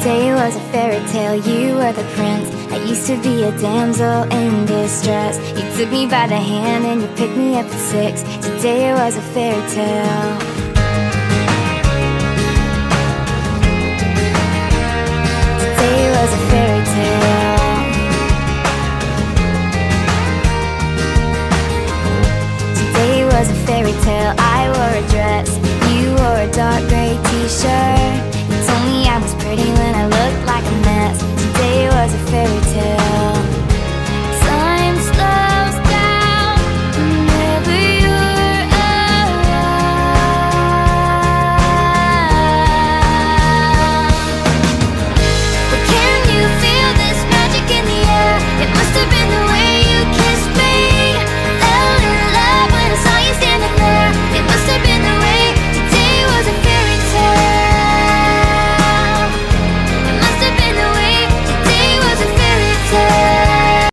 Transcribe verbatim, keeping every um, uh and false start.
Yesterday was a fairy tale, you were the prince. I used to be a damsel in distress. You took me by the hand and you picked me up at six. Today was a fairy tale. Today was a fairy